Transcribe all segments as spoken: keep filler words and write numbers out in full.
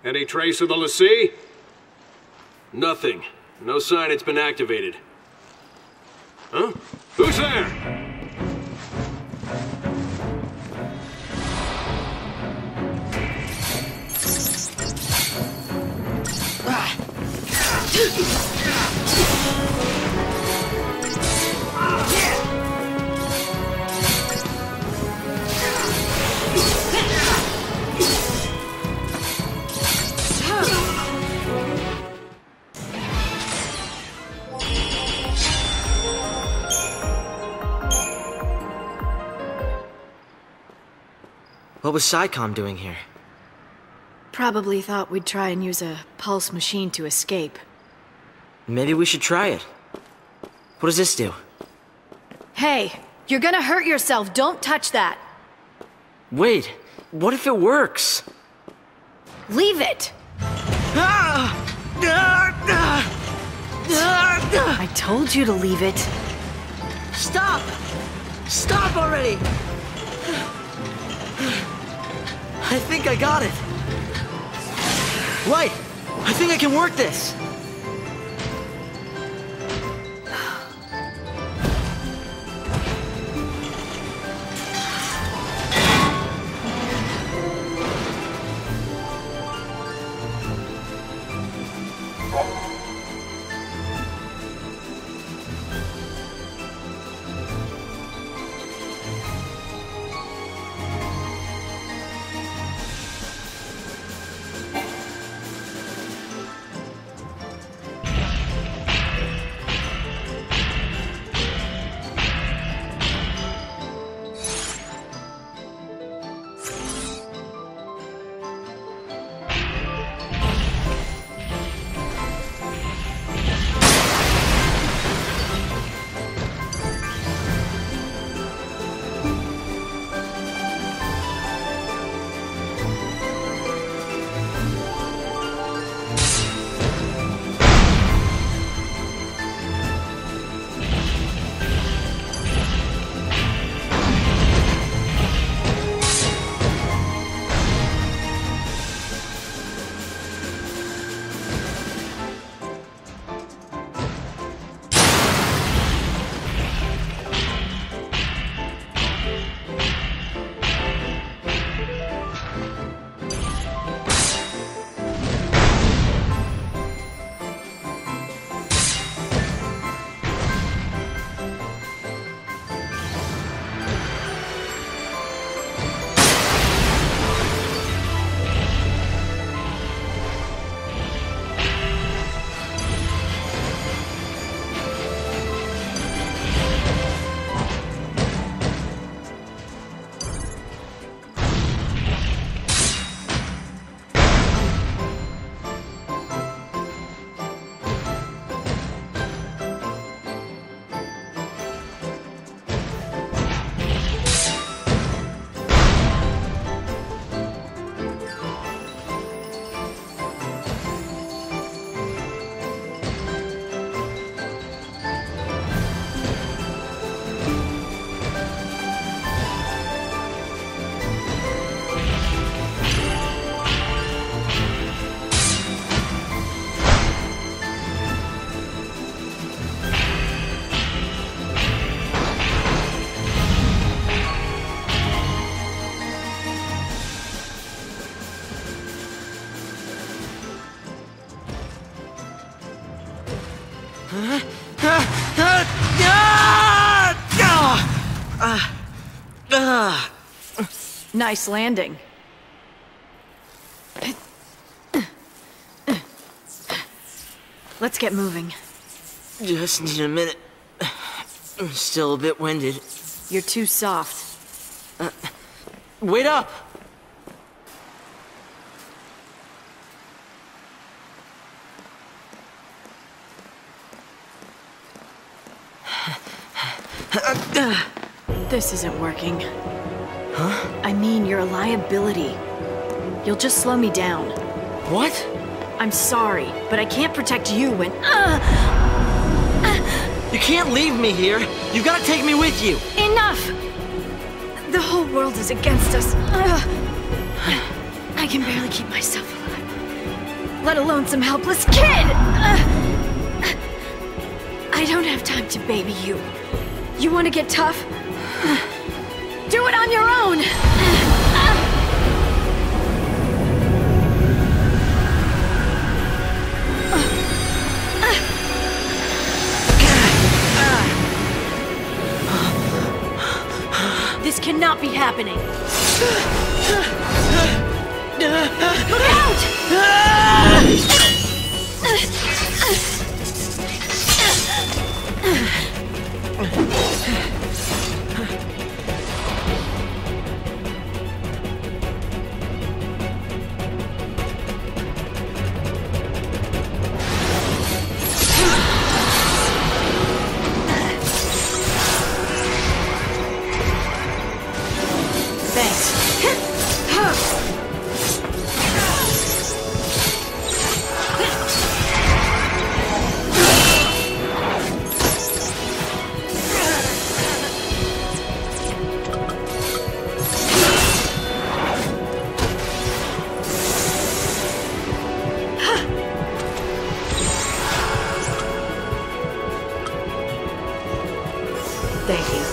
Any trace of the Lassie? Nothing. No sign it's been activated. Huh? Who's there? What was SciComm doing here? Probably thought we'd try and use a pulse machine to escape. Maybe we should try it. What does this do? Hey, you're gonna hurt yourself. Don't touch that. Wait, what if it works? Leave it! I told you to leave it. Stop! Stop already! I think I got it. Light! I think I can work this! Nice landing. Let's get moving. Just need a minute. I'm still a bit winded. You're too soft. Uh, wait up! This isn't working. Huh? I mean, you're a liability. You'll just slow me down. What? I'm sorry, but I can't protect you when... Uh, you can't leave me here. You've got to take me with you. Enough! The whole world is against us. Uh, I can barely keep myself alive. let alone some helpless kid! Uh, I don't have time to baby you. You want to get tough? Do it on your own! This cannot be happening. Look out! Thank you.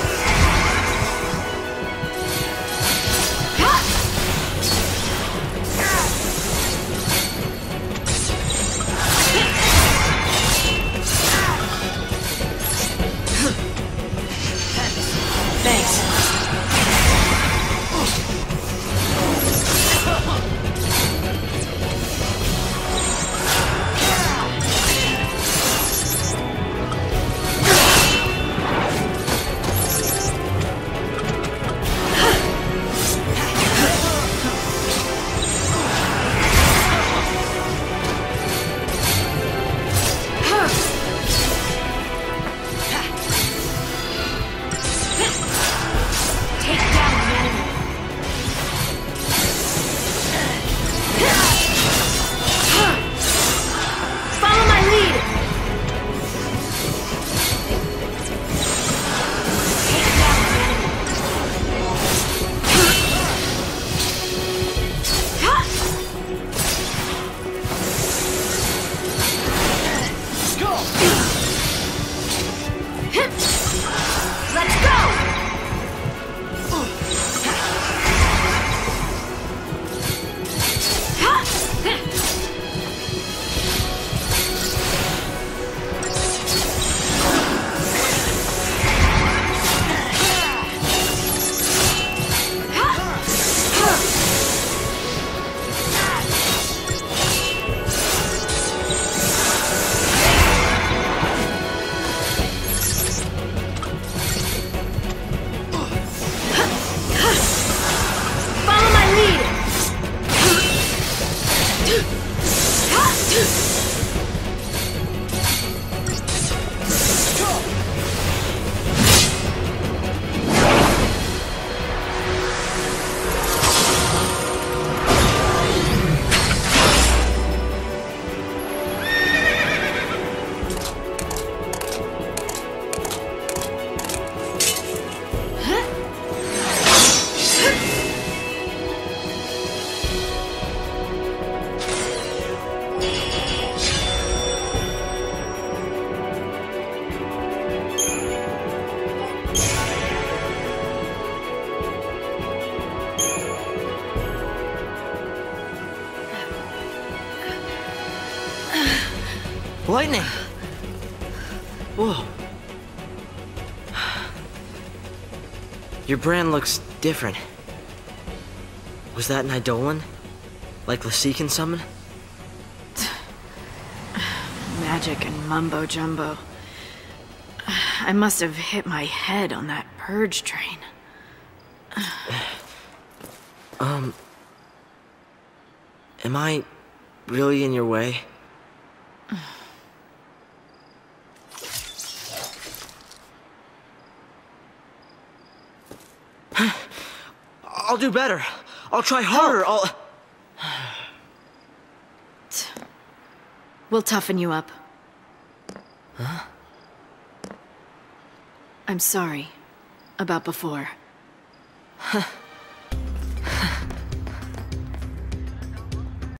Lightning! Whoa. Your brand looks different. Was that an Eidolon? Like Lassie can summon? Magic and mumbo-jumbo. I must have hit my head on that purge train. um... Am I really in your way? I'll do better. I'll try harder. I'll... We'll toughen you up. Huh? I'm sorry about before.